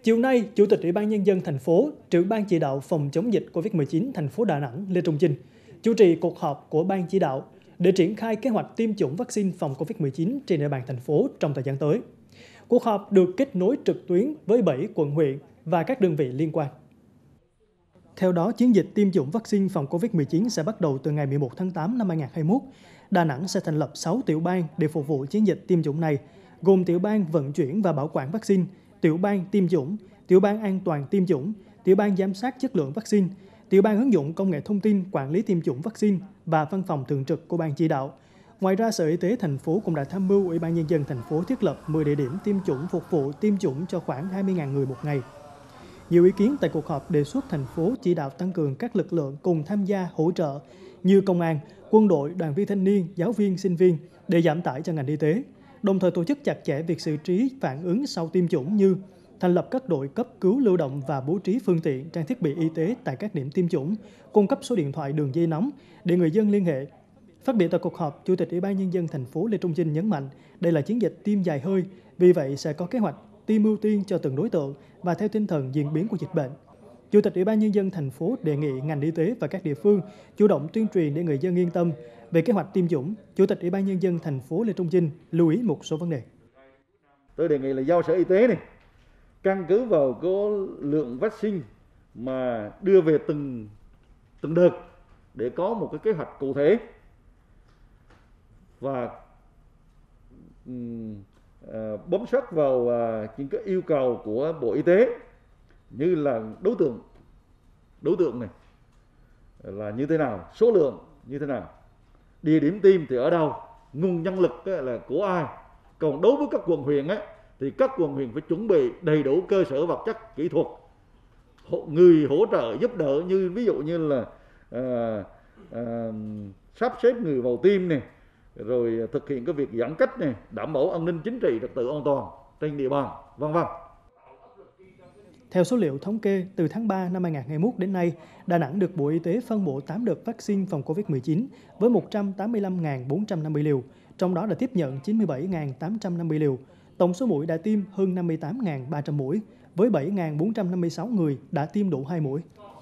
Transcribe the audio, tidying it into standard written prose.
Chiều nay, Chủ tịch Ủy ban Nhân dân thành phố, trưởng ban chỉ đạo phòng chống dịch COVID-19 thành phố Đà Nẵng Lê Trung Chinh chủ trì cuộc họp của ban chỉ đạo để triển khai kế hoạch tiêm chủng vaccine phòng COVID-19 trên địa bàn thành phố trong thời gian tới. Cuộc họp được kết nối trực tuyến với 7 quận huyện và các đơn vị liên quan. Theo đó, chiến dịch tiêm chủng vaccine phòng COVID-19 sẽ bắt đầu từ ngày 11 tháng 8 năm 2021. Đà Nẵng sẽ thành lập 6 tiểu bang để phục vụ chiến dịch tiêm chủng này, gồm tiểu bang vận chuyển và bảo quản vaccine, tiểu bang tiêm chủng, tiểu bang an toàn tiêm chủng, tiểu bang giám sát chất lượng vaccine, tiểu bang ứng dụng công nghệ thông tin quản lý tiêm chủng vaccine và văn phòng thường trực của ban chỉ đạo. Ngoài ra, Sở Y tế thành phố cũng đã tham mưu Ủy ban Nhân dân thành phố thiết lập 10 địa điểm tiêm chủng phục vụ tiêm chủng cho khoảng 20.000 người một ngày. Nhiều ý kiến tại cuộc họp đề xuất thành phố chỉ đạo tăng cường các lực lượng cùng tham gia hỗ trợ như công an, quân đội, đoàn viên thanh niên, giáo viên, sinh viên để giảm tải cho ngành y tế, đồng thời tổ chức chặt chẽ việc xử trí phản ứng sau tiêm chủng như thành lập các đội cấp cứu lưu động và bố trí phương tiện, trang thiết bị y tế tại các điểm tiêm chủng, cung cấp số điện thoại đường dây nóng để người dân liên hệ. Phát biểu tại cuộc họp, Chủ tịch Ủy ban Nhân dân thành phố Lê Trung Chinh nhấn mạnh đây là chiến dịch tiêm dài hơi, vì vậy sẽ có kế hoạch tiêm ưu tiên cho từng đối tượng và theo tinh thần diễn biến của dịch bệnh. Chủ tịch Ủy ban Nhân dân thành phố đề nghị ngành y tế và các địa phương chủ động tuyên truyền để người dân yên tâm về kế hoạch tiêm chủng. Chủ tịch Ủy ban Nhân dân thành phố Lê Trung Chinh lưu ý một số vấn đề. Tôi đề nghị là giao Sở Y tế này căn cứ vào cái lượng vaccine mà đưa về từng đợt để có một cái kế hoạch cụ thể và bám sát vào những cái yêu cầu của Bộ Y tế như là đối tượng này là như thế nào, số lượng như thế nào, địa điểm tiêm thì ở đâu, nguồn nhân lực là của ai. Còn đối với các quận huyện thì các quận huyện phải chuẩn bị đầy đủ cơ sở vật chất kỹ thuật, người hỗ trợ giúp đỡ như ví dụ như là sắp xếp người vào tiêm này, rồi thực hiện cái việc giãn cách này, đảm bảo an ninh chính trị, trật tự an toàn trên địa bàn, vân vân. Theo số liệu thống kê, từ tháng 3 năm 2021 đến nay, Đà Nẵng được Bộ Y tế phân bổ 8 đợt vaccine phòng COVID-19 với 185.450 liều, trong đó đã tiếp nhận 97.850 liều. Tổng số mũi đã tiêm hơn 58.300 mũi, với 7.456 người đã tiêm đủ 2 mũi.